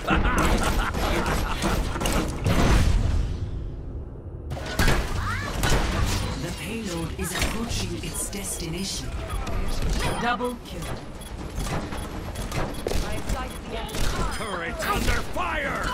The payload is approaching its destination. Double kill. Turret under fire!